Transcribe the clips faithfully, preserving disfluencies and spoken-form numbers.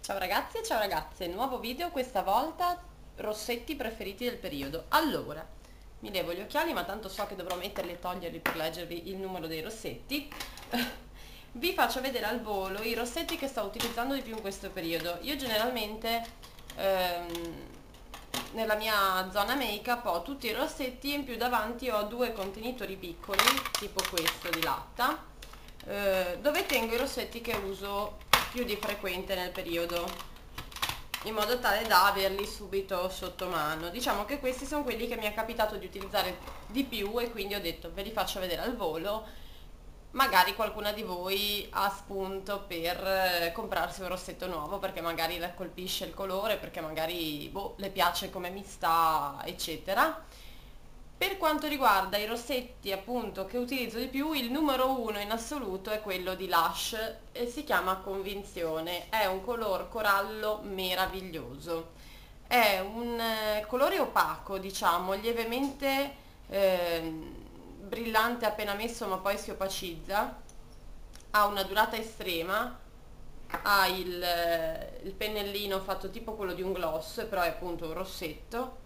Ciao ragazzi e ciao ragazze, nuovo video, questa volta rossetti preferiti del periodo. Allora, mi levo gli occhiali ma tanto so che dovrò metterli e toglierli per leggervi il numero dei rossetti. Vi faccio vedere al volo i rossetti che sto utilizzando di più in questo periodo. Io generalmente ehm, nella mia zona make up ho tutti i rossetti e in più davanti ho due contenitori piccoli, tipo questo di latta, eh, dove tengo i rossetti che uso più di frequente nel periodo, in modo tale da averli subito sotto mano. Diciamo che questi sono quelli che mi è capitato di utilizzare di più e quindi ho detto ve li faccio vedere al volo, magari qualcuna di voi ha spunto per eh, comprarsi un rossetto nuovo perché magari le colpisce il colore, perché magari boh, le piace come mi sta, eccetera. Per quanto riguarda i rossetti appunto che utilizzo di più, il numero uno in assoluto è quello di Lush e si chiama Convinzione. È un color corallo meraviglioso, è un eh, colore opaco, diciamo, lievemente eh, brillante appena messo ma poi si opacizza, ha una durata estrema, ha il, eh, il pennellino fatto tipo quello di un gloss, però è appunto un rossetto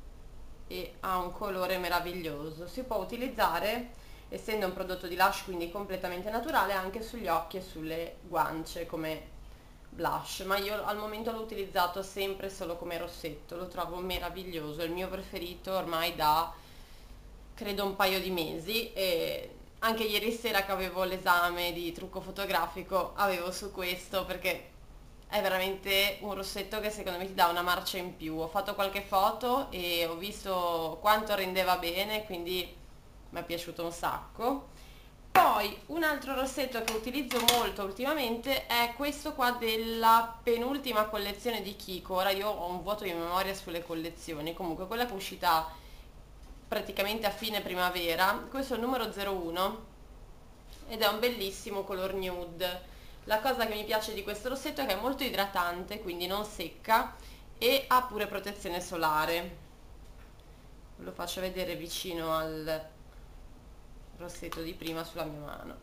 e ha un colore meraviglioso. Si può utilizzare, essendo un prodotto di Lush quindi completamente naturale, anche sugli occhi e sulle guance come blush, ma io al momento l'ho utilizzato sempre solo come rossetto, lo trovo meraviglioso, è il mio preferito ormai da credo un paio di mesi, e anche ieri sera che avevo l'esame di trucco fotografico avevo su questo perché è veramente un rossetto che secondo me ti dà una marcia in più. Ho fatto qualche foto e ho visto quanto rendeva bene, quindi mi è piaciuto un sacco. Poi un altro rossetto che utilizzo molto ultimamente è questo qua della penultima collezione di Kiko. Ora io ho un vuoto di memoria sulle collezioni, comunque quella che è uscita praticamente a fine primavera, questo è il numero zero uno ed è un bellissimo color nude. La cosa che mi piace di questo rossetto è che è molto idratante, quindi non secca, e ha pure protezione solare. Ve lo faccio vedere vicino al rossetto di prima sulla mia mano.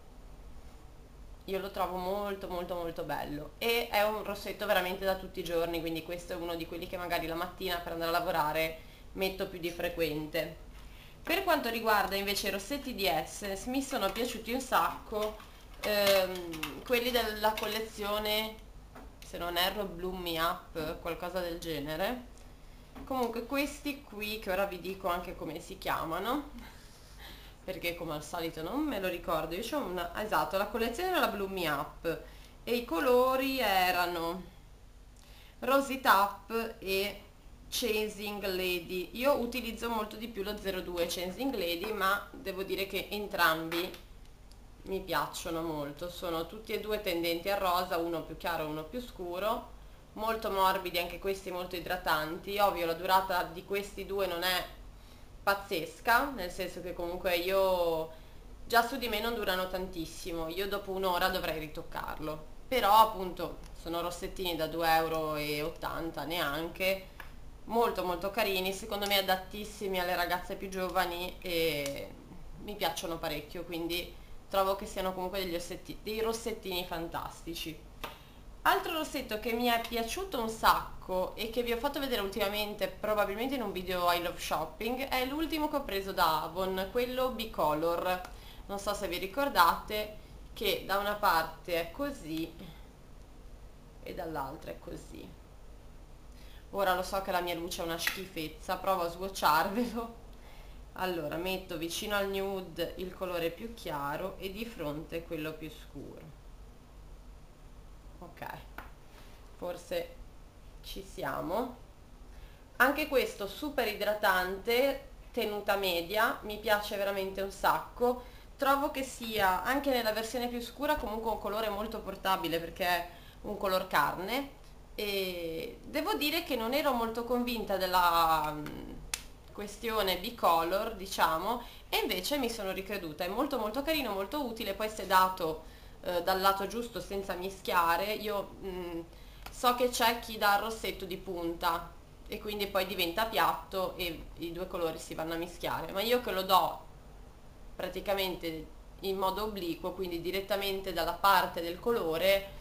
Io lo trovo molto molto molto bello e è un rossetto veramente da tutti i giorni, quindi questo è uno di quelli che magari la mattina per andare a lavorare metto più di frequente. Per quanto riguarda invece i rossetti di Essence, mi sono piaciuti un sacco ehm, quelli della collezione, se non erro, Bloom Me Up, qualcosa del genere. Comunque questi qui, che ora vi dico anche come si chiamano, perché come al solito non me lo ricordo. Io c'ho una, esatto, la collezione era la Bloom Me Up e i colori erano Rosy Tap e Chasing Lady. Io utilizzo molto di più lo zero due Chasing Lady, ma devo dire che entrambi mi piacciono molto. Sono tutti e due tendenti al rosa, uno più chiaro e uno più scuro, molto morbidi anche questi, molto idratanti. Ovvio la durata di questi due non è pazzesca, nel senso che comunque io già su di me non durano tantissimo, io dopo un'ora dovrei ritoccarlo, però appunto sono rossettini da due e ottanta euro neanche, molto molto carini, secondo me adattissimi alle ragazze più giovani e mi piacciono parecchio, quindi trovo che siano comunque degli rossetti, dei rossettini fantastici. Altro rossetto che mi è piaciuto un sacco e che vi ho fatto vedere ultimamente, probabilmente in un video I Love Shopping, è l'ultimo che ho preso da Avon, quello Bicolor. Non so se vi ricordate che da una parte è così e dall'altra è così. Ora lo so che la mia luce è una schifezza, provo a swatcharvelo. Allora, metto vicino al nude il colore più chiaro e di fronte quello più scuro. Ok, forse ci siamo. Anche questo super idratante, tenuta media, mi piace veramente un sacco. Trovo che sia anche nella versione più scura comunque un colore molto portabile perché è un color carne, e devo dire che non ero molto convinta della mm, questione bicolor, diciamo, e invece mi sono ricreduta. È molto molto carino, molto utile, poi se dato eh, dal lato giusto senza mischiare. Io mh, so che c'è chi dà il rossetto di punta e quindi poi diventa piatto e i due colori si vanno a mischiare, ma io che lo do praticamente in modo obliquo, quindi direttamente dalla parte del colore,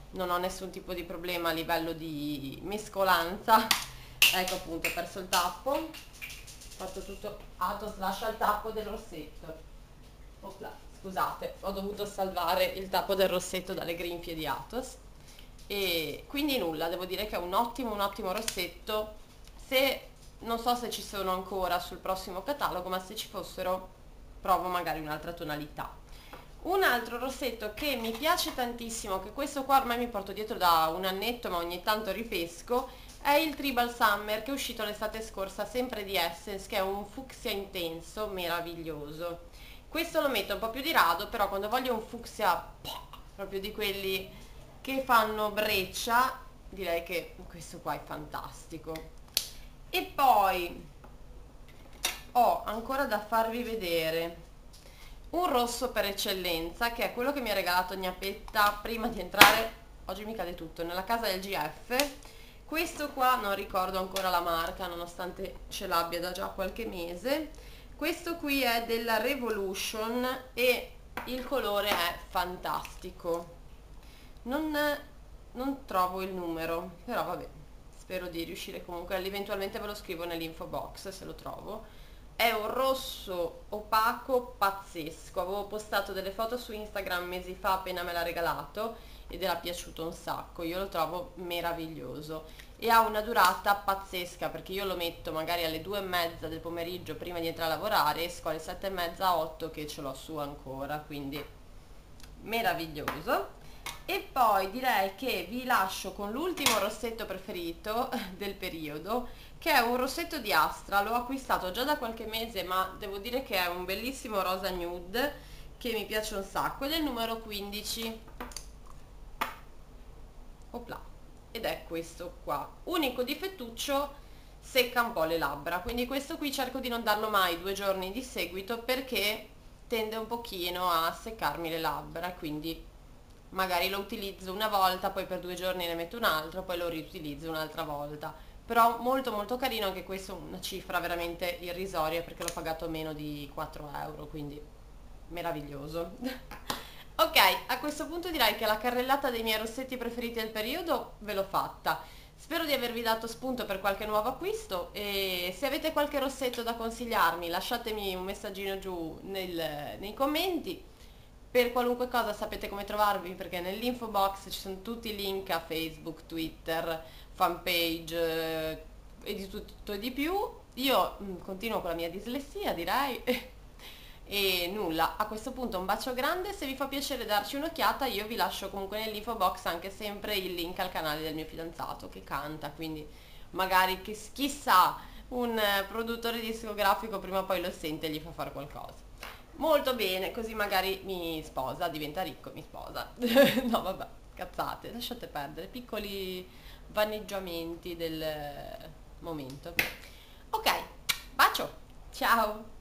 non ho nessun tipo di problema a livello di mescolanza. Ecco appunto, ho perso il tappo, ho fatto tutto, Atos lascia il tappo del rossetto. Opla, scusate, ho dovuto salvare il tappo del rossetto dalle grinfie di Atos. E quindi nulla, devo dire che è un ottimo, un ottimo rossetto. Se non so se ci sono ancora sul prossimo catalogo, ma se ci fossero provo magari un'altra tonalità. Un altro rossetto che mi piace tantissimo, che questo qua ormai mi porto dietro da un annetto ma ogni tanto ripesco, è il Tribal Summer, che è uscito l'estate scorsa, sempre di Essence, che è un fucsia intenso meraviglioso. Questo lo metto un po' più di rado, però quando voglio un fucsia proprio di quelli che fanno breccia, direi che questo qua è fantastico. E poi ho ancora da farvi vedere un rosso per eccellenza, che è quello che mi ha regalato Gnapetta prima di entrare, oggi mi cade tutto, nella casa del G F. Questo qua non ricordo ancora la marca, nonostante ce l'abbia da già qualche mese. Questo qui è della Revolution e il colore è fantastico. Non, non trovo il numero, però vabbè, spero di riuscire comunque, eventualmente ve lo scrivo nell'info box se lo trovo. È un rosso opaco pazzesco, avevo postato delle foto su Instagram mesi fa appena me l'ha regalato ed era piaciuto un sacco, io lo trovo meraviglioso e ha una durata pazzesca, perché io lo metto magari alle due e mezza del pomeriggio prima di entrare a lavorare, esco alle sette e mezza, otto che ce l'ho su ancora, quindi meraviglioso. E poi direi che vi lascio con l'ultimo rossetto preferito del periodo, che è un rossetto di Astra. L'ho acquistato già da qualche mese, ma devo dire che è un bellissimo rosa nude che mi piace un sacco, ed è il numero quindici. Opla. Ed è questo qua. Unico difettuccio, secca un po' le labbra, quindi questo qui cerco di non darlo mai due giorni di seguito perché tende un pochino a seccarmi le labbra, quindi magari lo utilizzo una volta, poi per due giorni ne metto un altro, poi lo riutilizzo un'altra volta. Però molto molto carino, anche questo, una cifra veramente irrisoria perché l'ho pagato meno di quattro euro, quindi meraviglioso. Ok, a questo punto direi che la carrellata dei miei rossetti preferiti del periodo ve l'ho fatta. Spero di avervi dato spunto per qualche nuovo acquisto, e se avete qualche rossetto da consigliarmi lasciatemi un messaggino giù nel, nei commenti. Per qualunque cosa sapete come trovarvi, perché nell'info box ci sono tutti i link a Facebook, Twitter, fanpage eh, e di tutto e di più. Io mh, continuo con la mia dislessia, direi. E nulla, a questo punto un bacio grande, se vi fa piacere darci un'occhiata io vi lascio comunque nell'info box anche sempre il link al canale del mio fidanzato che canta, quindi magari che, chissà, un eh, produttore discografico prima o poi lo sente e gli fa fare qualcosa. Molto bene, così magari mi sposa, diventa ricco, mi sposa. No vabbè, cazzate, lasciate perdere, piccoli vaneggiamenti del momento. Ok, bacio, ciao!